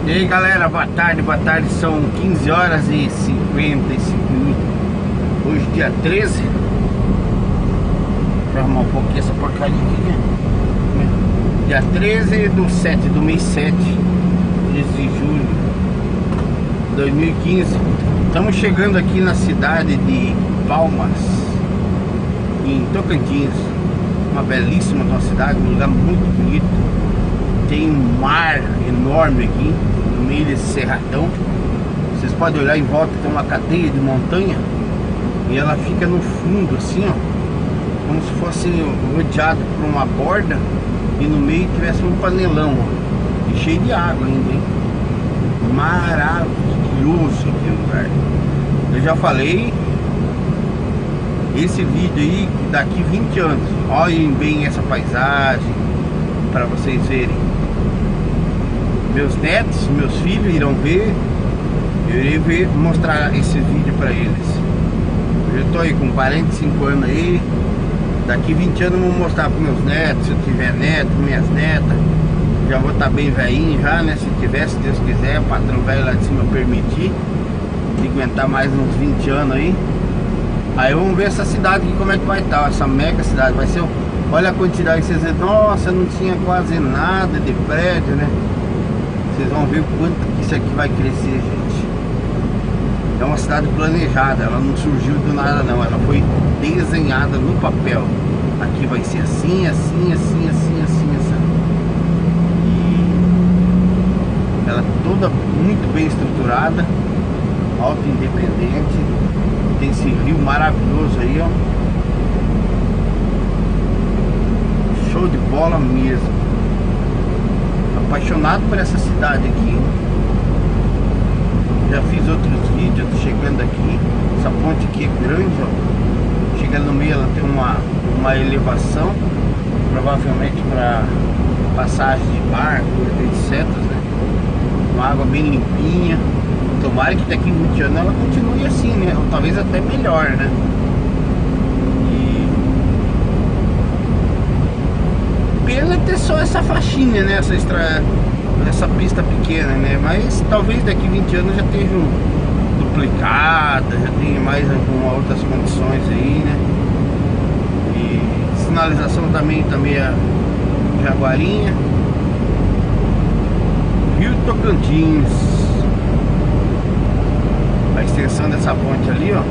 E aí galera, boa tarde, são 15 horas e 55 minutos. Hoje dia 13. Deixa eu arrumar um pouquinho essa porcaria aqui, né? Dia 13 do 7, do mês 7 de julho de 2015. Estamos chegando aqui na cidade de Palmas, em Tocantins. Uma belíssima cidade, um lugar muito bonito. Tem um mar enorme aqui no meio desse cerradão. Vocês podem olhar em volta, tem uma cadeia de montanha e ela fica no fundo assim, ó, como se fosse rodeado por uma borda e no meio tivesse um panelão, ó, e cheio de água ainda, hein? Maravilhoso aqui o lugar. Eu já falei, esse vídeo aí daqui 20 anos, olhem bem essa paisagem para vocês verem. Meus netos, meus filhos irão ver. Eu irei mostrar esse vídeo para eles. Eu estou aí com 45 anos aí. Daqui 20 anos eu vou mostrar para meus netos. Se eu tiver neto, minhas netas, já vou estar bem velhinho já, né? Se tiver, se Deus quiser, o patrão velho lá de cima permitir, de aguentar mais uns 20 anos aí. Aí vamos ver essa cidade aqui, como é que vai estar. Essa mega cidade vai ser. Olha a quantidade que vocês dizem, nossa, não tinha quase nada de prédio, né? Vocês vão ver o quanto que isso aqui vai crescer, gente. É uma cidade planejada, ela não surgiu do nada não, ela foi desenhada no papel. Aqui vai ser assim, assim, assim, assim, assim, assim. E ela é toda muito bem estruturada, auto-independente. Tem esse rio maravilhoso aí, ó. Show de bola mesmo. Apaixonado por essa cidade aqui. Já fiz outros vídeos chegando aqui. Essa ponte aqui é grande, ó. Chegando no meio ela tem uma elevação, provavelmente para passagem de barco, etc, né? Uma água bem limpinha. Tomara que daqui 20 anos ela continue assim, né? Ou talvez até melhor, né? Pena ter só essa faixinha, né? Essa pista pequena, né? Mas talvez daqui 20 anos já esteja duplicada, já tenha mais algumas outras condições aí, né? E sinalização também é Jaguarinha. Rio Tocantins. A extensão dessa ponte ali, ó,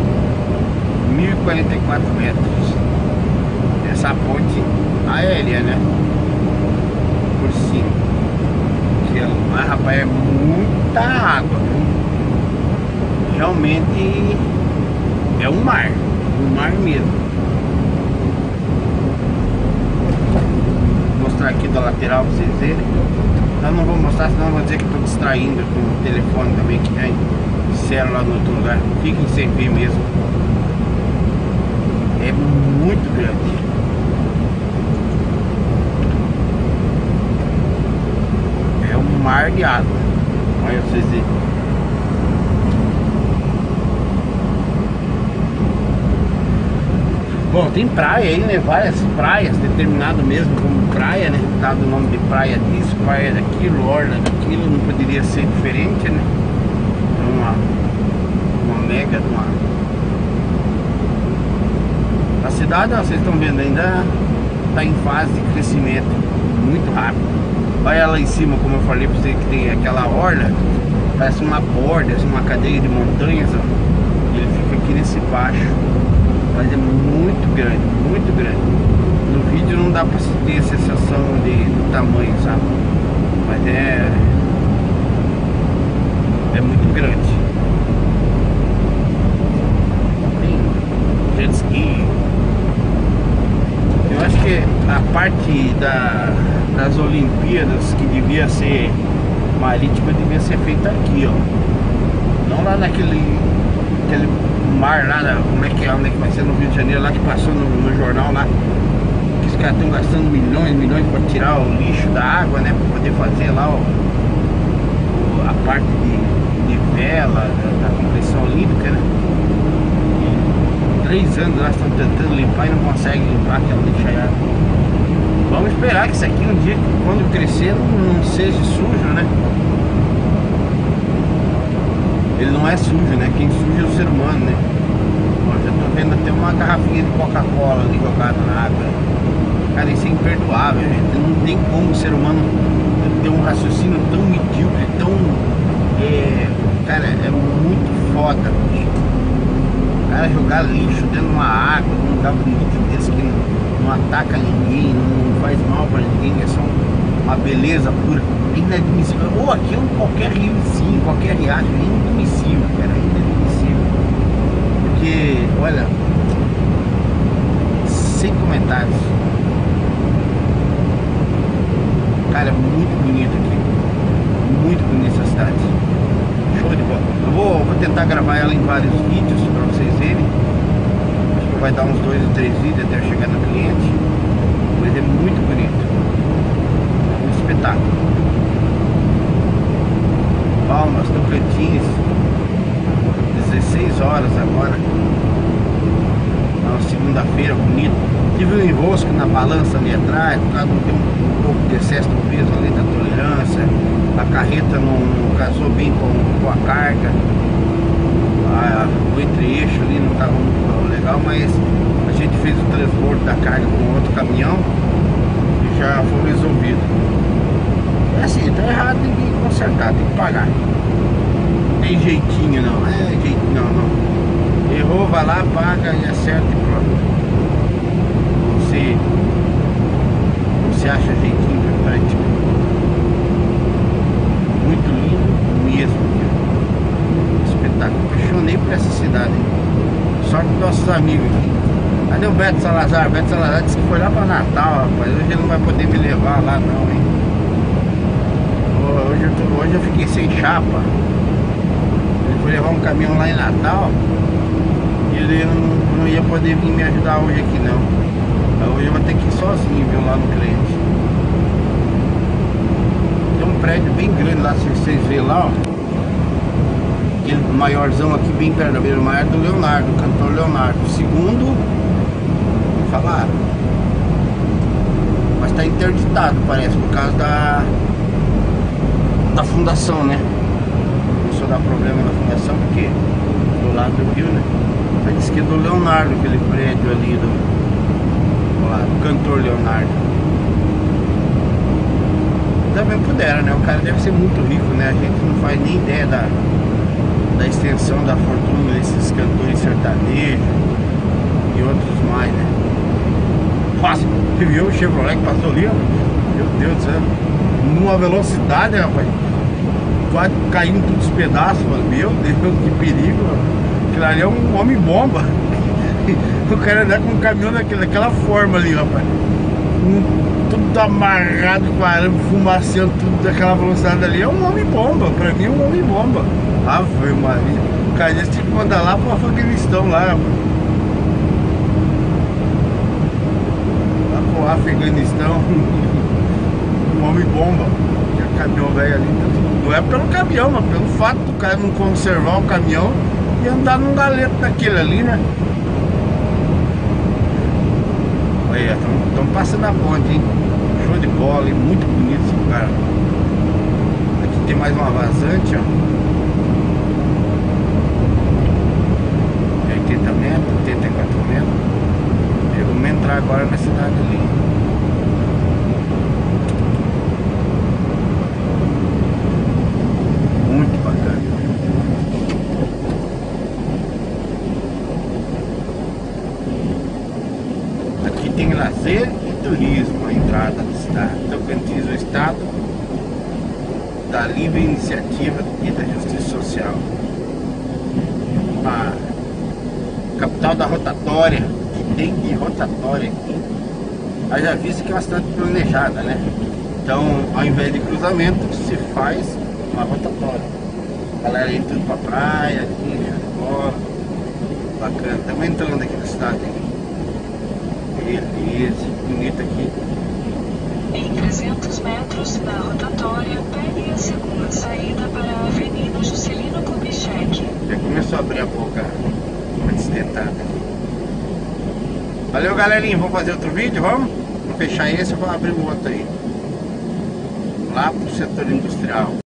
1044 metros. Essa ponte aérea, né? Por cima. Mas rapaz, é muita água, viu? Realmente é um mar mesmo. Vou mostrar aqui da lateral pra vocês verem. Eu não vou mostrar, senão eu vou dizer que estou distraindo com o telefone também, que tem célula no outro lugar. Fiquem sem ver mesmo. É muito grande. Mar de água. Olha vocês verem. Bom, tem praia aí, né? Várias praias, determinado mesmo como praia, né? Dado o nome de praia disso, praia daquilo, orla daquilo, não poderia ser diferente, né? Uma mega de uma... A cidade, ó, vocês estão vendo, ainda está em fase de crescimento muito rápido. Olha lá em cima, como eu falei pra você, que tem aquela orla, parece uma borda, assim, uma cadeia de montanhas, ó. Ele fica aqui nesse baixo, mas é muito grande, muito grande. No vídeo não dá pra se ter a sensação do tamanho, sabe? Mas é muito grande. Tem jet ski. Eu acho que a parte das Olimpíadas que devia ser marítima devia ser feita aqui, ó. Não lá aquele mar lá, como é que é, onde é que vai ser no Rio de Janeiro, lá que passou no jornal lá, que os caras estão gastando milhões para tirar o lixo da água, né, para poder fazer lá a parte de vela da compressão olímpica, né. E 3 anos nós estamos tentando limpar e não conseguem limpar aquela lixaiada. Vamos esperar que isso aqui um dia, quando crescer, não seja sujo, né? ele não é sujo, né? Quem suja é o ser humano, né? Eu já tô vendo até uma garrafinha de Coca-Cola ali jogada na água. Cara, isso é imperdoável, gente. Não tem como o ser humano ter um raciocínio tão medíocre, tão... cara, é muito foda, bicho. O cara jogar lixo dentro de uma água, num lugar bonito desse que não ataca ninguém, não faz mal pra ninguém, é só uma beleza pura. É inadmissível. Ou aqui ou qualquer riozinho, qualquer riacho, é inadmissível, cara, é inadmissível. Porque, olha, sem comentários. Cara, é muito bonito aqui. Muito bonita essa cidade. Show de bola. Eu vou tentar gravar ela em vários vídeos pra vocês verem. Acho que vai dar uns 2 ou 3 vídeos até eu chegar no cliente. Mas é muito bonito. É um espetáculo. Palmas, Tocantins. 16 horas agora. Uma segunda-feira bonita. Tive um enrosco na balança ali atrás, por causa de um pouco de excesso do peso ali da tolerância. A carreta não casou bem com a carga. O entre-eixo ali não estava muito legal, mas a gente fez o transbordo da carga com outro caminhão e já foi resolvido. É assim, tá errado, tem que consertar, tem que pagar. Não tem jeitinho não, não. Errou, vai lá, paga e acerta e pronto. Você acha jeitinho pra prática. Muito lindo mesmo, espetáculo. Apaixonei por essa cidade, hein? Só com nossos amigos aqui. Cadê o Beto Salazar? Beto Salazar disse que foi lá pra Natal, rapaz. Hoje ele não vai poder me levar lá não, hein? Hoje eu fiquei sem chapa. Ele foi levar um caminhão lá em Natal e ele não ia poder vir me ajudar hoje aqui não. Hoje eu vou ter que ir sozinho, viu, lá no cliente. Tem um prédio bem grande lá, se vocês verem lá, ó. Aquele maiorzão aqui bem perto da beira do mar do Leonardo, do cantor Leonardo. O segundo, falaram. Mas tá interditado, parece, por causa da fundação, né? Começou a dar problema na fundação, porque do lado do rio, né? Mas disse que é do Leonardo, aquele prédio ali do cantor Leonardo. Também pudera, né? O cara deve ser muito rico, né? A gente não faz nem ideia da extensão da fortuna desses cantores sertanejos e outros mais, né? Nossa, você viu o Chevrolet que passou ali, ó? Meu Deus do céu, numa velocidade, rapaz, quase caindo todos os pedaços, mano. Meu Deus, que perigo, mano. Aquilo ali é um homem-bomba. O cara andar com um caminhão daquela forma ali, rapaz. Tudo amarrado com arame, fumaceando, tudo daquela velocidade ali. É um homem-bomba, pra mim é um homem-bomba. Ave Maria. O cara desse tinha que mandar lá pro Afeganistão lá, rapaz. Lá pro Afeganistão. Um homem-bomba. Tinha caminhão velho ali. Não é pelo caminhão, mas pelo fato do cara não conservar o caminhão e andar num galeto daquele ali, né? Estamos passando a ponte, hein? Show de bola, hein? Muito bonito esse lugar. Aqui tem mais uma vazante, ó. 80 metros, 84 metros. E vamos entrar agora na cidade ali. Muito bacana. Tem lazer e turismo, a entrada da cidade. Tocantins, o estado da livre iniciativa e da justiça social. A capital da rotatória, que tem de rotatória aqui. Haja vista que é bastante planejada, né? Então, ao invés de cruzamento, se faz uma rotatória. A galera indo tudo pra praia, aqui, show de bola. Bacana. Estamos entrando aqui na cidade. Beleza, bonito aqui. Em 300 metros da rotatória, pegue a segunda saída para a Avenida Juscelino Kubitschek. Já começou a abrir a boca uma desdentada. Valeu, galerinha, vamos fazer outro vídeo, vamos? Vamos fechar esse e vamos abrir o outro aí. Lá pro setor industrial.